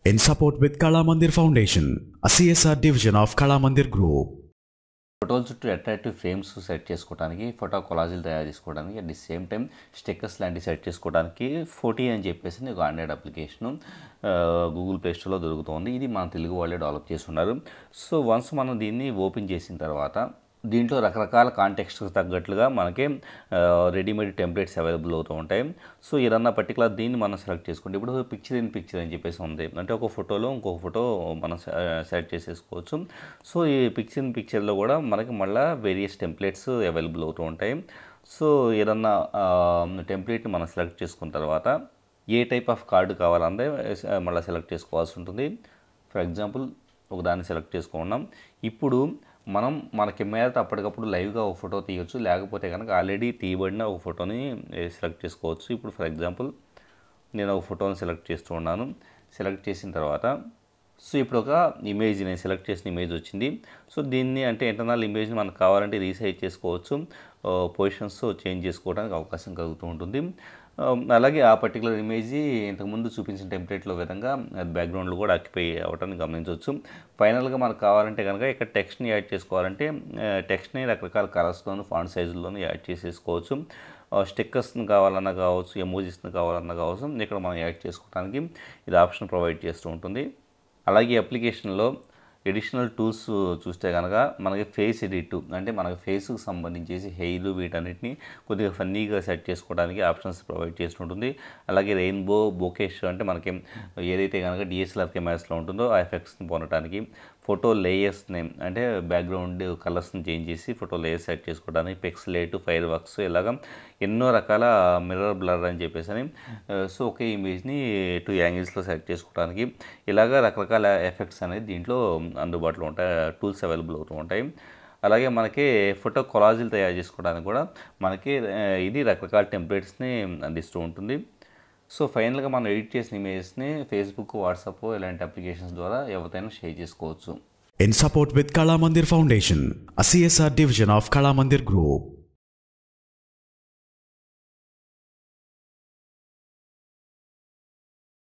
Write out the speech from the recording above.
in support with Kalamandir Foundation, a CSR division of Kalamandir Group. ఫోటోల చుట్టూ attractive frames set చేసుకోవడానికి, photo కొలాజీలు తయారు చేసుకోవడానికి, at the same time stickers లాంటివి సెట్ చేసుకోవడానికి ఫోటీ అని చెప్పేసి ఒక ఆండ్రాయిడ్ అప్లికేషను గూగుల్ ప్లే స్టోర్లో దొరుకుతుంది. ఇది మన తెలుగు వాళ్ళే డెవలప్ చేస్తున్నారు. సో వన్స్ మనం దీన్ని ఓపెన్ చేసిన తర్వాత దీంట్లో రకరకాల కాంటెక్స్ట్కి తగ్గట్లుగా మనకి రెడీమేడ్ టెంప్లెట్స్ అవైలబుల్ అవుతూ ఉంటాయి. సో ఏదన్నా పర్టికులర్ దీన్ని మనం సెలెక్ట్ చేసుకుంటే ఇప్పుడు పిక్చర్ ఇన్ పిక్చర్ అని చెప్పేసి ఉంది. అంటే ఒక ఫోటోలో ఇంకొక ఫోటో మనం సెలెక్ట్ చేసేసుకోవచ్చు. సో ఈ పిక్చర్ ఇన్ పిక్చర్లో కూడా మనకి మళ్ళీ వేరియస్ టెంప్లెట్స్ అవైలబుల్ అవుతూ ఉంటాయి. సో ఏదన్నా టెంప్లెట్ని మనం సెలెక్ట్ చేసుకున్న తర్వాత ఏ టైప్ ఆఫ్ కార్డు కావాలంటే మళ్ళీ సెలెక్ట్ చేసుకోవాల్సి ఉంటుంది. ఫర్ ఎగ్జాంపుల్ ఒక దాన్ని సెలెక్ట్ చేసుకున్నాం. ఇప్పుడు మనం మన కెమెరాతో అప్పటికప్పుడు లైవ్గా ఒక ఫోటో తీయవచ్చు, లేకపోతే కనుక ఆల్రెడీ తీయబడిన ఒక ఫోటోని సెలెక్ట్ చేసుకోవచ్చు. ఇప్పుడు ఫర్ ఎగ్జాంపుల్ నేను ఒక ఫోటోని సెలెక్ట్ చేస్తూ ఉన్నాను. సెలెక్ట్ చేసిన తర్వాత సో ఇప్పుడు ఒక ఇమేజ్, నేను సెలెక్ట్ చేసిన ఇమేజ్ వచ్చింది. సో దీన్ని అంటే ఇంటర్నల్ ఇమేజ్ని మనకు కావాలంటే రీసైజ్ చేసుకోవచ్చు, పొజిషన్స్ చేంజ్ చేసుకోవడానికి అవకాశం కలుగుతూ ఉంటుంది. అలాగే ఆ పర్టికులర్ ఇమేజ్ ఇంతకుముందు చూపించిన టెంప్లెట్లో విధంగా బ్యాక్గ్రౌండ్లో కూడా ఆక్యుపై అవ్వటాన్ని గమనించవచ్చు. ఫైనల్గా మనకు కావాలంటే కనుక ఇక్కడ టెక్స్ట్ని యాడ్ చేసుకోవాలంటే టెక్స్ట్ని రకరకాల కలర్స్లోను ఫాంట్ సైజుల్లోనూ యాడ్ చేసేసుకోవచ్చు. స్టిక్కర్స్ని కావాలన్నా కావచ్చు, ఎమోజీస్ని కావాలన్నా కావచ్చు, ఇక్కడ మనం యాడ్ చేసుకోవడానికి ఇది ఆప్షన్ ప్రొవైడ్ చేస్తూ ఉంటుంది. అలాగే అప్లికేషన్లో ఎడిషనల్ టూల్స్ చూస్తే కనుక మనకి ఫేస్ ఎడిట్, అంటే మనకి ఫేస్కి సంబంధించేసి హెయిర్ వీటన్నిటిని కొద్దిగా ఫన్నీగా సెట్ చేసుకోవడానికి ఆప్షన్స్ ప్రొవైడ్ చేస్తుంటుంది. అలాగే రెయిన్బో బొకేష్, అంటే మనకి ఏదైతే కనుక డిఎస్ఎల్ఆర్ కెమెరాస్లో ఉంటుందో ఆ ఎఫెక్ట్స్ని పొందడానికి, ఫోటో లేయర్స్ని అంటే బ్యాక్గ్రౌండ్ కలర్స్ని చేంజ్ చేసి ఫోటో లేయర్స్ సెట్ చేసుకోవడానికి, పిక్సెలేట్, ఫైర్ వర్క్స్, ఇలాగ ఎన్నో రకాల మిర్రర్ బ్లర్ అని చెప్పేసి అని సో ఒకే ఇమేజ్ని 2 యాంగిల్స్లో సెట్ చేసుకోవడానికి ఇలాగ రకరకాల ఎఫెక్ట్స్ అనేది దీంట్లో అందుబాటులో ఉంటాయి, టూల్స్ అవైలబుల్ అవుతూ ఉంటాయి. అలాగే మనకి ఫోటో కొలాజీలు తయారు చేసుకోవడానికి కూడా మనకి ఇది రకరకాల టెంప్లెట్స్ని అందిస్తూ ఉంటుంది. సో ఫైనల్గా మనం ఎడిట్ చేసిన ఇమేజెస్ని ఫేస్బుక్, వాట్సాప్ ఇలాంటి అప్లికేషన్స్ ద్వారా ఎవరికైనా షేర్ చేసుకోవచ్చు. In support with Kalamandir Foundation, a CSR division of Kalamandir Group.